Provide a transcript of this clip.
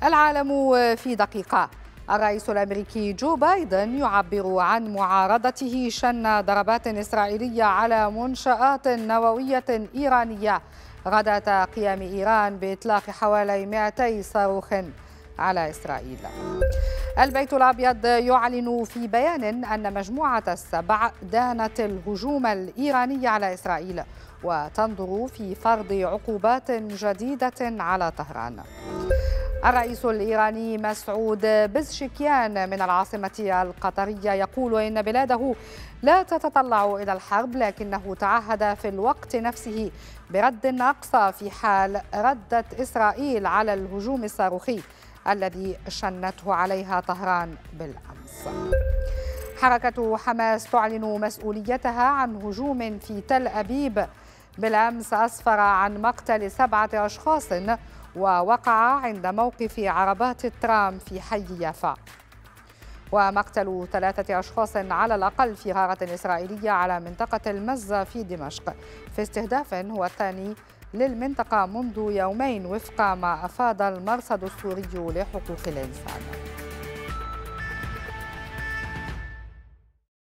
العالم في دقيقة. الرئيس الأمريكي جو بايدن يعبر عن معارضته شن ضربات إسرائيلية على منشآت نووية إيرانية غداة قيام إيران بإطلاق حوالي 200 صاروخ على إسرائيل. البيت الأبيض يعلن في بيان أن مجموعة السبع دانت الهجوم الإيراني على إسرائيل وتنظر في فرض عقوبات جديدة على طهران. الرئيس الإيراني مسعود بزشكيان من العاصمة القطرية يقول إن بلاده لا تتطلع إلى الحرب، لكنه تعهد في الوقت نفسه برد أقصى في حال ردت إسرائيل على الهجوم الصاروخي الذي شنته عليها طهران بالأمس. حركة حماس تعلن مسؤوليتها عن هجوم في تل أبيب بالأمس أسفر عن مقتل 7 أشخاص ووقع عند موقف عربات الترام في حي يافا، ومقتل 3 أشخاص على الأقل في غارة إسرائيلية على منطقة المزة في دمشق في استهداف هو الثاني للمنطقة منذ يومين وفق ما أفاد المرصد السوري لحقوق الإنسان.